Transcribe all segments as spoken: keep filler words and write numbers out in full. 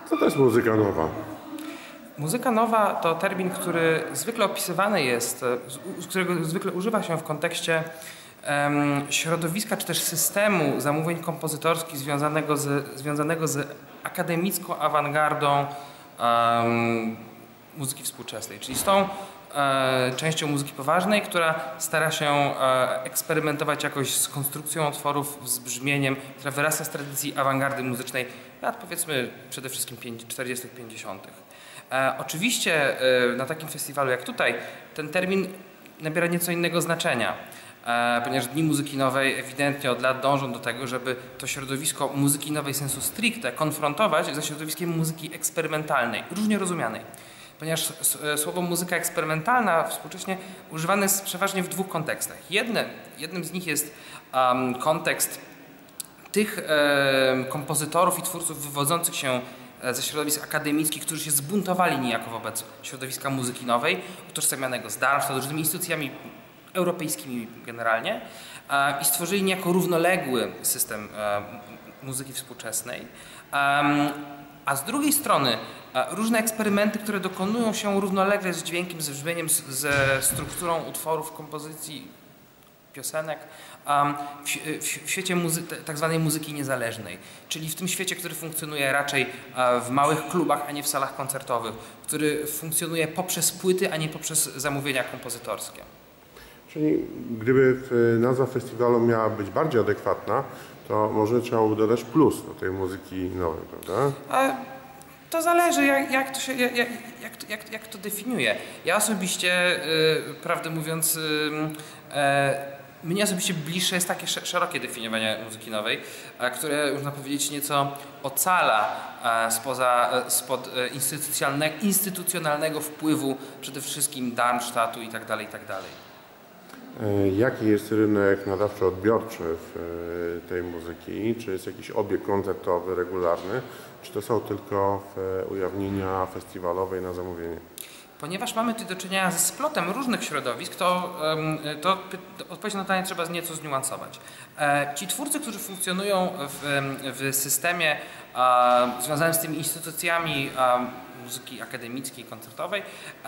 Co to jest muzyka nowa? Muzyka nowa to termin, który zwykle opisywany jest, z którego zwykle używa się w kontekście um, środowiska czy też systemu zamówień kompozytorskich związanego z, związanego z akademicką awangardą um, muzyki współczesnej, czyli z tą e, częścią muzyki poważnej, która stara się e, eksperymentować jakoś z konstrukcją utworów, z brzmieniem, która wyrasta z tradycji awangardy muzycznej lat powiedzmy przede wszystkim czterdziestych, pięćdziesiątych. E, oczywiście e, na takim festiwalu jak tutaj ten termin nabiera nieco innego znaczenia, e, ponieważ Dni Muzyki Nowej ewidentnie od lat dążą do tego, żeby to środowisko muzyki nowej sensu stricte konfrontować ze środowiskiem muzyki eksperymentalnej, różnie rozumianej. Ponieważ słowo muzyka eksperymentalna współcześnie używane jest przeważnie w dwóch kontekstach. Jednym, jednym z nich jest um, kontekst tych e, kompozytorów i twórców wywodzących się ze środowisk akademickich, którzy się zbuntowali niejako wobec środowiska muzyki nowej, utożsamianego z Darmstadt, różnymi instytucjami europejskimi generalnie e, i stworzyli niejako równoległy system e, muzyki współczesnej. Um, A z drugiej strony różne eksperymenty, które dokonują się równolegle z dźwiękiem, ze brzmieniem, ze strukturą utworów, kompozycji, piosenek w, w, w świecie muzy tak zwanej muzyki niezależnej, czyli w tym świecie, który funkcjonuje raczej w małych klubach, a nie w salach koncertowych, który funkcjonuje poprzez płyty, a nie poprzez zamówienia kompozytorskie. Czyli gdyby nazwa festiwalu miała być bardziej adekwatna, to może trzeba by dodać plus do tej muzyki nowej, prawda? A to zależy, jak, jak, to się, jak, jak, to, jak, jak to definiuje. Ja osobiście, yy, prawdę mówiąc, yy, yy, mnie osobiście bliższe jest takie szerokie definiowanie muzyki nowej, yy, które, można powiedzieć, nieco ocala yy, spoza, yy, spod yy, instytucjonalnego, instytucjonalnego wpływu przede wszystkim Darmstadtu i tak dalej, i tak dalej. Jaki jest rynek nadawczo-odbiorczy w tej muzyki? Czy jest jakiś obieg koncertowy, regularny? Czy to są tylko ujawnienia festiwalowe na zamówienie? Ponieważ mamy tu do czynienia ze splotem różnych środowisk, to, to odpowiedź na pytanie trzeba nieco zniuansować. Ci twórcy, którzy funkcjonują w, w systemie związanym z tymi instytucjami muzyki akademickiej, koncertowej,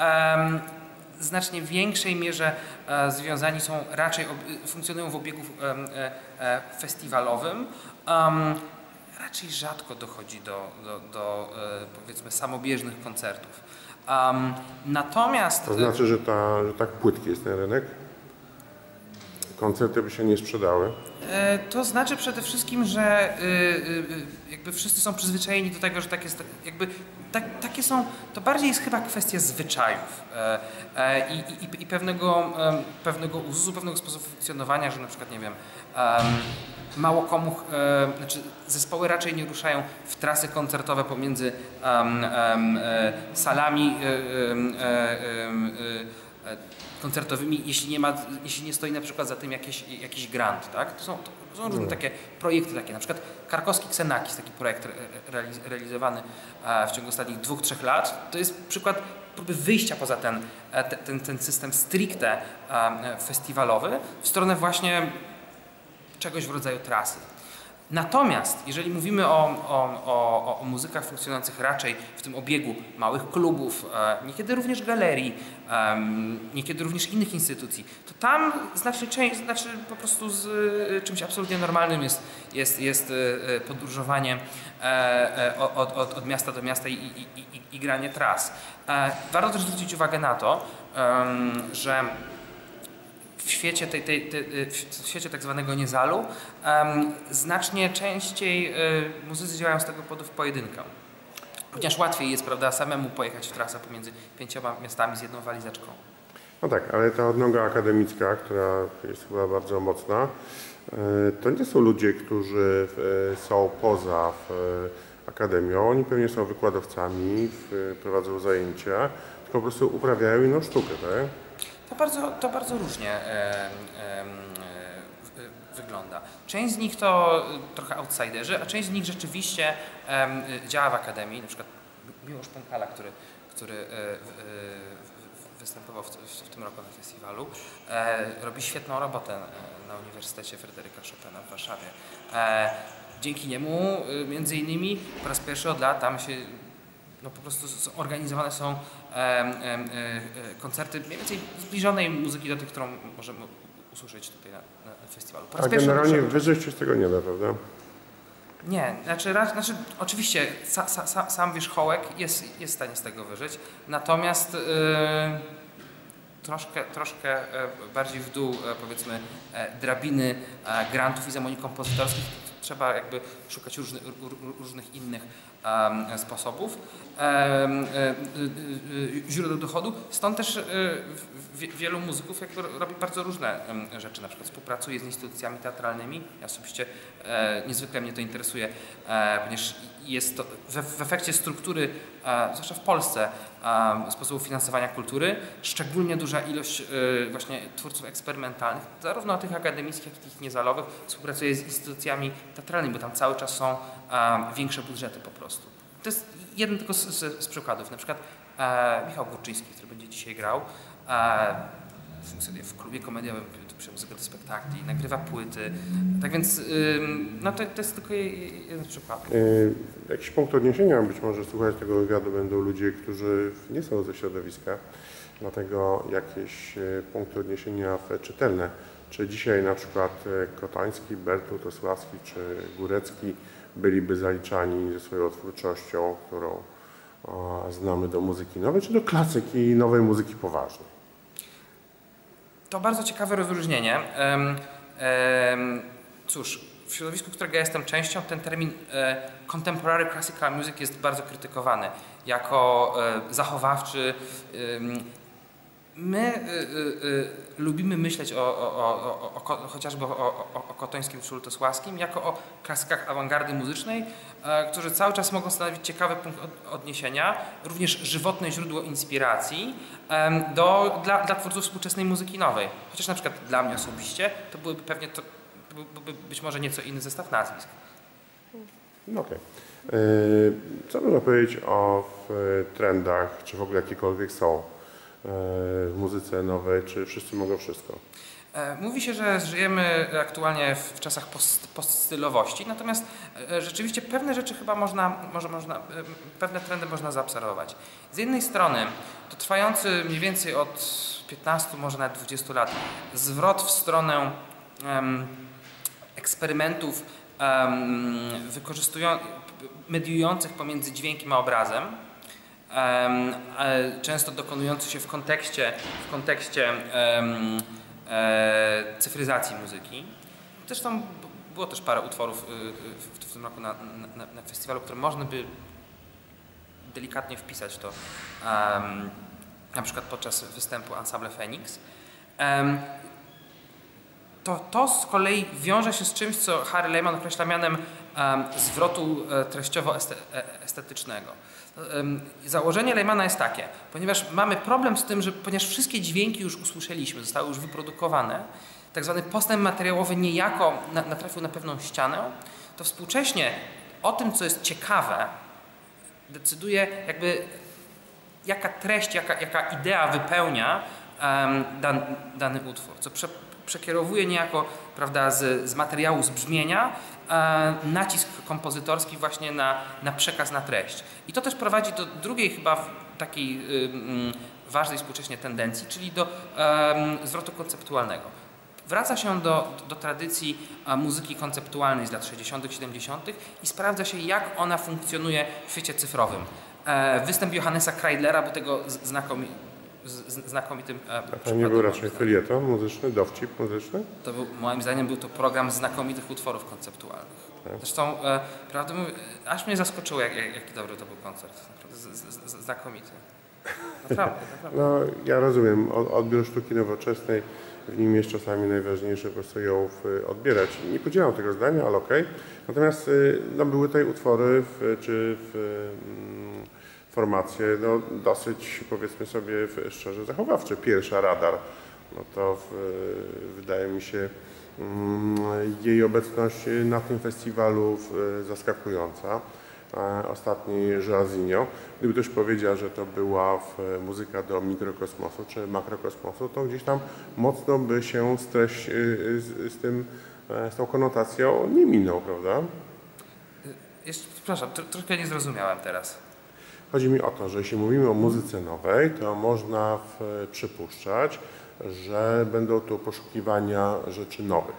w znacznie większej mierze e, związani są, raczej ob, funkcjonują w obiegu e, e, festiwalowym. Um, raczej rzadko dochodzi do, do, do e, powiedzmy samobieżnych koncertów. Um, natomiast... To znaczy, że, ta, że tak płytki jest ten rynek? Koncerty by się nie sprzedały? E, to znaczy przede wszystkim, że y, y, jakby wszyscy są przyzwyczajeni do tego, że tak jest, jakby tak, takie są, to bardziej jest chyba kwestia zwyczajów e, e, i, i, i pewnego, e, pewnego uzusu, pewnego sposobu funkcjonowania, że na przykład, nie wiem, e, mało komu, e, znaczy zespoły raczej nie ruszają w trasy koncertowe pomiędzy um, um, e, salami e, e, e, e, koncertowymi, jeśli nie ma, jeśli nie stoi na przykład za tym jakieś, jakiś grant, tak? To są, to są różne takie projekty, takie na przykład Karkowski Xenakis, taki projekt realiz realizowany w ciągu ostatnich dwóch, trzech lat. To jest przykład próby wyjścia poza ten, ten, ten system stricte festiwalowy w stronę właśnie czegoś w rodzaju trasy. Natomiast jeżeli mówimy o, o, o, o muzykach funkcjonujących raczej w tym obiegu małych klubów, e, niekiedy również galerii, e, niekiedy również innych instytucji, to tam znacznie część, znaczy po prostu z e, czymś absolutnie normalnym jest, jest, jest e, podróżowanie e, e, od, od, od miasta do miasta i, i, i, i granie tras. E, warto też zwrócić uwagę na to, e, że w świecie, tej, tej, tej, w świecie tak zwanego niezalu um, znacznie częściej y, muzycy działają z tego powodu w pojedynkę. Ponieważ łatwiej jest, prawda, samemu pojechać w trasę pomiędzy pięcioma miastami z jedną walizeczką. No tak, ale ta odnoga akademicka, która jest chyba bardzo mocna, y, to nie są ludzie, którzy y, są poza y, akademią. Oni pewnie są wykładowcami, y, prowadzą zajęcia, tylko po prostu uprawiają inną sztukę, tak? To bardzo, to bardzo różnie e, e, e, wygląda. Część z nich to trochę outsiderzy, a część z nich rzeczywiście e, działa w akademii. Na przykład Miłosz Pąkala, który, który e, e, występował w, w tym roku na festiwalu, e, robi świetną robotę na Uniwersytecie Fryderyka Chopina w Warszawie. E, dzięki niemu między innymi po raz pierwszy od lat tam się no po prostu organizowane są e, e, e, koncerty mniej więcej zbliżonej muzyki do tych, którą możemy usłyszeć tutaj na, na festiwalu. A generalnie wyżej się z tego nie da, prawda? Nie, znaczy, znaczy oczywiście sa, sa, sam wierzchołek jest, jest w stanie z tego wyżyć, natomiast yy, troszkę, troszkę bardziej w dół, powiedzmy, drabiny grantów i zamówień kompozytorskich trzeba jakby szukać różny, różnych innych um, sposobów um, źródeł dochodu. Stąd też um, wielu muzyków jakby robi bardzo różne um, rzeczy, na przykład współpracuje z instytucjami teatralnymi. Ja osobiście e, niezwykle mnie to interesuje, e, ponieważ jest to w, w efekcie struktury, e, zwłaszcza w Polsce, e, sposobu finansowania kultury, szczególnie duża ilość e, właśnie twórców eksperymentalnych, zarówno tych akademickich, jak i tych niezalowych, współpracuje z instytucjami teatralnymi, bo tam cały czas są e, większe budżety po prostu. To jest jeden tylko z, z, z przykładów. Na przykład e, Michał Górczyński, który będzie dzisiaj grał e, w, w klubie komediowym przy muzyce do spektakli, nagrywa płyty. Tak więc y, no to, to jest tylko jeden z przykładów. Yy, jakiś punkt odniesienia, być może słuchać tego wywiadu będą ludzie, którzy nie są ze środowiska, dlatego jakieś punkty odniesienia czytelne. Czy dzisiaj na przykład Kotański, Bertut, Osławski czy Górecki byliby zaliczani ze swoją twórczością, którą o, znamy do muzyki nowej, czy do klasyki i nowej muzyki poważnej? To bardzo ciekawe rozróżnienie. Um, um, cóż, w środowisku, którego ja jestem częścią, ten termin e, contemporary classical music jest bardzo krytykowany jako e, zachowawczy. E, My y, y, y, lubimy myśleć o, o, o, o, o chociażby o, o, o Kotońskim czy Lutosławskim jako o klasykach awangardy muzycznej, e, którzy cały czas mogą stanowić ciekawy punkt od, odniesienia, również żywotne źródło inspiracji e, do, dla, dla twórców współczesnej muzyki nowej. Chociaż na przykład dla mnie osobiście to byłyby pewnie to, byłby być może nieco inny zestaw nazwisk. No okej. Okay. Co można powiedzieć o trendach, czy w ogóle jakiekolwiek są w muzyce nowej, czy wszyscy mogą wszystko? Mówi się, że żyjemy aktualnie w czasach post, poststylowości, natomiast rzeczywiście pewne rzeczy chyba można, może można, pewne trendy można zaobserwować. Z jednej strony to trwający mniej więcej od piętnastu, może nawet dwudziestu lat zwrot w stronę um, eksperymentów um, wykorzystujących, mediujących pomiędzy dźwiękiem a obrazem, Um, e, często dokonujący się w kontekście, w kontekście um, e, cyfryzacji muzyki. Zresztą było też parę utworów y, w, w tym roku na, na, na festiwalu, które można by delikatnie wpisać to, um, na przykład podczas występu Ensemble Phoenix. Um, to, to z kolei wiąże się z czymś, co Harry Lehman określa mianem um, zwrotu treściowo-estetycznego. Założenie Lehmana jest takie, ponieważ mamy problem z tym, że ponieważ wszystkie dźwięki już usłyszeliśmy, zostały już wyprodukowane, tak zwany postęp materiałowy niejako natrafił na pewną ścianę, to współcześnie o tym, co jest ciekawe, decyduje jakby jaka treść, jaka, jaka idea wypełnia um, dan, dany utwór, co prze, przekierowuje niejako, prawda, z, z materiału, z brzmienia e, nacisk kompozytorski właśnie na, na przekaz, na treść. I to też prowadzi do drugiej chyba takiej y, y, ważnej współcześnie tendencji, czyli do y, zwrotu konceptualnego. Wraca się do, do tradycji a, muzyki konceptualnej z lat sześćdziesiątych, siedemdziesiątych i sprawdza się, jak ona funkcjonuje w świecie cyfrowym. E, występ Johannesa Kreidlera był tego znakomi, z, znakomitym e, A to nie był raczej felieton muzyczny, dowcip muzyczny? To był, moim zdaniem był to program znakomitych utworów konceptualnych. Tak. Zresztą, e, prawdę mówiąc, aż mnie zaskoczyło, jak, jak, jaki dobry to był koncert. Naprawdę z, z, z, znakomity. Naprawdę, naprawdę. No, ja rozumiem, odbiór sztuki nowoczesnej, w nim jest czasami najważniejsze po prostu ją odbierać. Nie podzielam tego zdania, ale okej. Okay. Natomiast no, były tutaj utwory w, czy w, mm, formacje no, dosyć, powiedzmy sobie szczerze, zachowawcze. Pierwsza Radar, no to w, wydaje mi się mm, jej obecność na tym festiwalu w, zaskakująca. Ostatni Jairzinho. Gdyby ktoś powiedział, że to była muzyka do mikrokosmosu czy makrokosmosu, to gdzieś tam mocno by się z, treść, z, z, tym, z tą konotacją nie minął, prawda? Jeszcze, przepraszam, troszkę nie zrozumiałem teraz. Chodzi mi o to, że jeśli mówimy o muzyce nowej, to można w, przypuszczać, że będą to poszukiwania rzeczy nowych.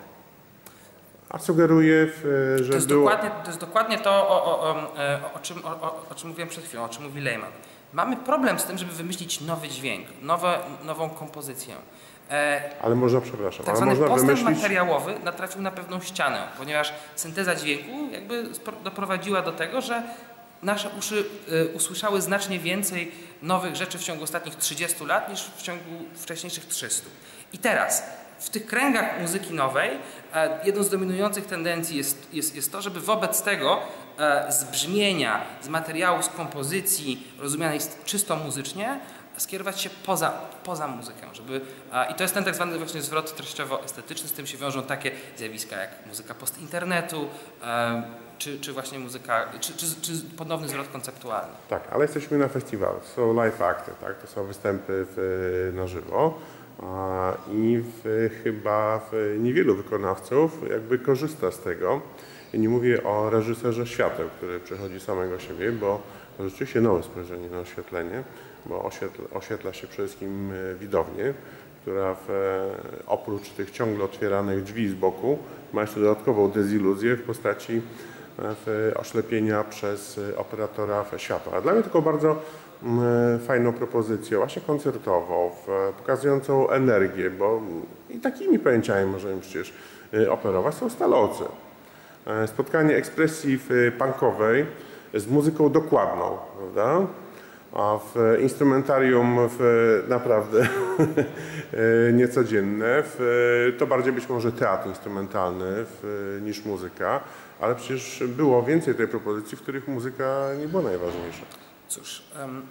A sugeruję, że to jest, było... dokładnie, to jest dokładnie to, o, o, o, o, czym, o, o czym mówiłem przed chwilą, o czym mówi Lehman. Mamy problem z tym, żeby wymyślić nowy dźwięk, nowe, nową kompozycję. E, ale można, przepraszam, tak ale zwany można postęp wymyślić... materiałowy natrafił na pewną ścianę, ponieważ synteza dźwięku jakby doprowadziła do tego, że nasze uszy y, usłyszały znacznie więcej nowych rzeczy w ciągu ostatnich trzydziestu lat niż w ciągu wcześniejszych trzystu. I teraz w tych kręgach muzyki nowej e, jedną z dominujących tendencji jest, jest, jest to, żeby wobec tego e, z brzmienia, z materiału, z kompozycji rozumianej czysto muzycznie skierować się poza, poza muzykę. Żeby, a, I to jest ten tak zwany właśnie zwrot treściowo-estetyczny, z tym się wiążą takie zjawiska jak muzyka post-internetu, e, czy, czy właśnie muzyka, czy, czy, czy ponowny zwrot konceptualny. Tak, ale jesteśmy na festiwalu, to są live acty, tak? To są występy w, na żywo a, i w, chyba w niewielu wykonawców jakby korzysta z tego. I nie mówię o reżyserze świateł, który przechodzi samego siebie, bo to rzeczywiście nowe spojrzenie na oświetlenie, bo oświetla, oświetla się przede wszystkim widownię, która w, oprócz tych ciągle otwieranych drzwi z boku ma jeszcze dodatkową deziluzję w postaci w oślepienia przez operatora światła. A dla mnie taką bardzo mm, fajną propozycją, właśnie koncertową, w, pokazującą energię, bo i takimi pojęciami możemy przecież operować, są stalowcy. Spotkanie ekspresji punkowej z muzyką dokładną, prawda? A w instrumentarium w naprawdę niecodzienne, w, to bardziej być może teatr instrumentalny w, niż muzyka, ale przecież było więcej tej propozycji, w których muzyka nie była najważniejsza. Cóż, um,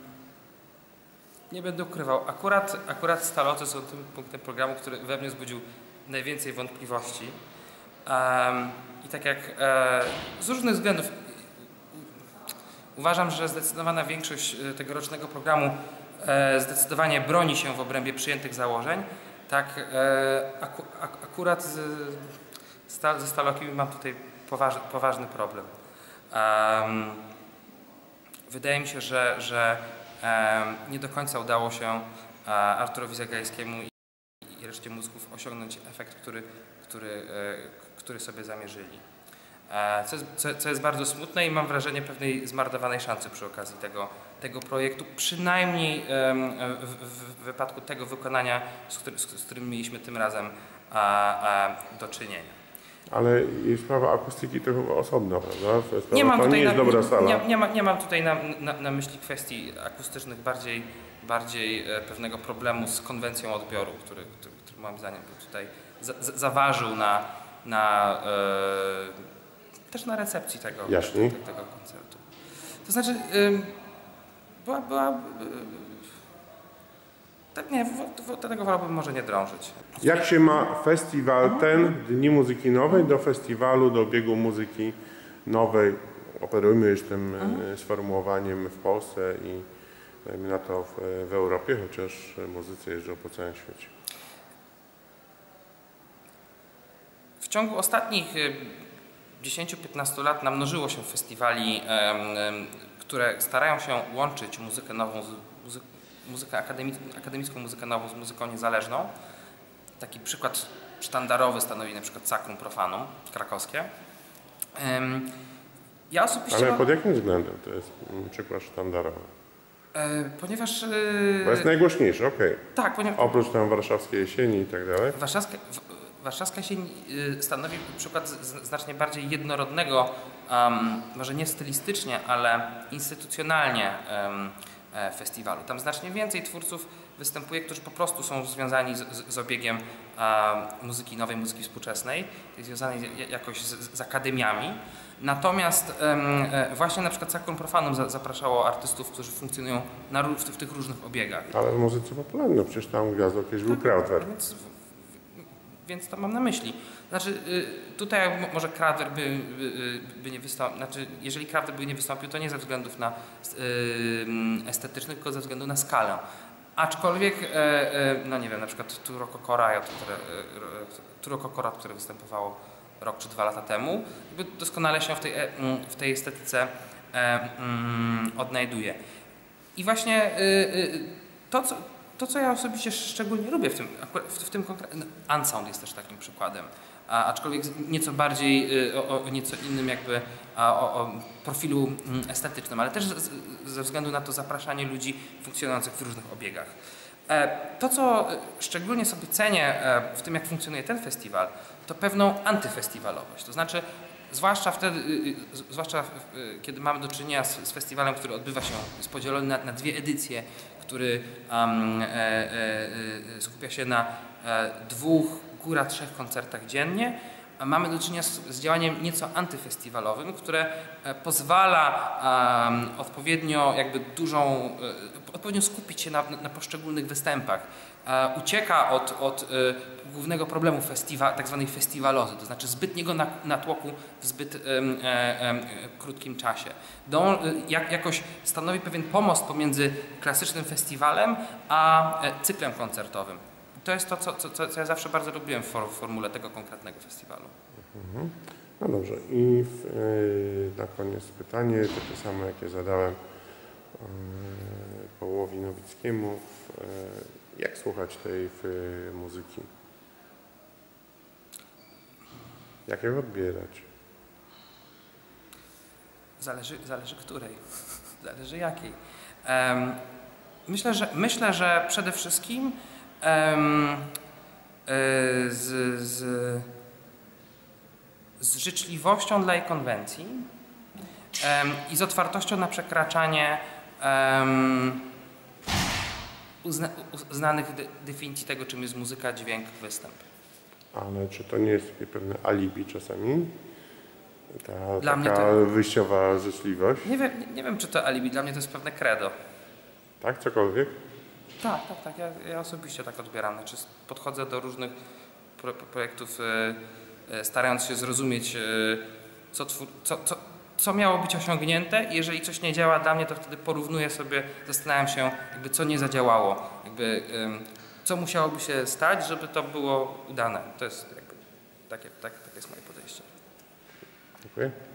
nie będę ukrywał, akurat, akurat Stalowcy są tym punktem programu, który we mnie wzbudził najwięcej wątpliwości. Um, I tak jak e, z różnych względów uważam, że zdecydowana większość tegorocznego programu e, zdecydowanie broni się w obrębie przyjętych założeń, tak e, aku, ak, akurat z, sta, ze Stalokimi mam tutaj poważ, poważny problem. Um, wydaje mi się, że, że um, nie do końca udało się um, Arturowi Zagajskiemu i, i reszcie mózgów osiągnąć efekt, który, który, e, który sobie zamierzyli. Co jest, co, co jest bardzo smutne i mam wrażenie pewnej zmarnowanej szansy przy okazji tego, tego projektu, przynajmniej w, w, w wypadku tego wykonania, z, który, z, z którym mieliśmy tym razem a, a, do czynienia. Ale i sprawa akustyki to chyba osobna, prawda? Sprawa, nie mam to tutaj nie jest na, dobra sala. Nie, nie, ma, nie mam tutaj na, na, na myśli kwestii akustycznych, bardziej, bardziej pewnego problemu z konwencją odbioru, który, który, który moim zdaniem tutaj za, za, zaważył na, na e, też na recepcji tego, tego, tego koncertu. To znaczy, ym, była, była y, tak nie, w, w, do tego wolałbym może nie drążyć. Jak się ma festiwal ten, Dni Muzyki Nowej, do festiwalu, do biegu muzyki nowej? Operujmy już tym mhm. sformułowaniem w Polsce i dajmy na to w, w Europie, chociaż muzycy jeżdżą po całym świecie. W ciągu ostatnich dziesięciu do piętnastu lat namnożyło się festiwali, które starają się łączyć muzykę nową, z muzy muzykę akademicką, akademicką muzykę nową z muzyką niezależną. Taki przykład sztandarowy stanowi na przykład Sacrum Profanum krakowskie. Ja osobiście Ale pod jakim względem to jest przykład sztandarowy? Ponieważ... Bo jest najgłośniejszy, okej. Okay. Tak, ponieważ... Oprócz tam warszawskiej jesieni i tak dalej. Warszawska, Warszawska jesień stanowi przykład znacznie bardziej jednorodnego, um, może nie stylistycznie, ale instytucjonalnie um, festiwalu. Tam znacznie więcej twórców występuje, którzy po prostu są związani z, z, z obiegiem um, muzyki nowej, muzyki współczesnej, związanej jakoś z, z akademiami. Natomiast um, właśnie na przykład Sacrum Profanum za, zapraszało artystów, którzy funkcjonują na, w, w tych różnych obiegach. Ale w muzyce popularnej, no przecież tam gwiazdą kiedyś był Kraftwerk. Więc, więc to mam na myśli. Znaczy tutaj może Kraftwerk by, by, by nie wystąpił, znaczy jeżeli Kraftwerk by nie wystąpił, to nie ze względów na estetycznych, tylko ze względu na skalę. Aczkolwiek, no nie wiem, na przykład Turo Kokorajot, które, Turo Kokorajot, które występowało rok czy dwa lata temu, doskonale się w tej, w tej estetyce odnajduje. I właśnie y, y, to, co, to, co ja osobiście szczególnie lubię w tym, w, w tym konkretnym, Unsound jest też takim przykładem, a, aczkolwiek nieco bardziej y, o, o nieco innym jakby a, o, o profilu mm, estetycznym, ale też z, ze względu na to zapraszanie ludzi funkcjonujących w różnych obiegach. E, to, co szczególnie sobie cenię e, w tym, jak funkcjonuje ten festiwal, to pewną antyfestiwalowość, to znaczy zwłaszcza wtedy, zwłaszcza kiedy mamy do czynienia z, z festiwalem, który odbywa się, jest podzielony na, na dwie edycje, który um, e, e, skupia się na e, dwóch, góra trzech koncertach dziennie, a mamy do czynienia z, z działaniem nieco antyfestiwalowym, które e, pozwala um, odpowiednio jakby dużą, e, odpowiednio skupić się na, na poszczególnych występach. E, ucieka od, od e, głównego problemu festiwa, tak zwanej festiwalozy, to znaczy zbytniego natłoku w zbyt e, e, krótkim czasie. Dą, jak, jakoś stanowi pewien pomost pomiędzy klasycznym festiwalem a e, cyklem koncertowym. To jest to, co, co, co ja zawsze bardzo lubiłem w, for, w formule tego konkretnego festiwalu. Mhm. No dobrze. I w, yy, na koniec pytanie, takie samo jakie zadałem yy, Pawłowi Nowickiemu. Yy, jak słuchać tej yy, muzyki? Jak ją odbierać? Zależy, zależy której, zależy jakiej. Um, myślę, że, myślę, że przede wszystkim um, y, z, z, z życzliwością dla jej konwencji um, i z otwartością na przekraczanie um, uzna, uznanych de, definicji tego, czym jest muzyka, dźwięk, występ. Ale czy to nie jest takie pewne alibi czasami? Ta Dla taka to... wyjściowa życzliwość? Nie wiem, nie, nie wiem, czy to alibi. Dla mnie to jest pewne credo. Tak? Cokolwiek? Tak, tak, tak. Ja, ja osobiście tak odbieram. Znaczy podchodzę do różnych pro, projektów e, e, starając się zrozumieć, e, co, twór, co, co, co miało być osiągnięte i jeżeli coś nie działa dla mnie, to wtedy porównuję sobie, zastanawiam się, jakby co nie zadziałało. Jakby, e, co musiałoby się stać, żeby to było udane. To jest jakby takie, tak, takie jest moje podejście. Dziękuję.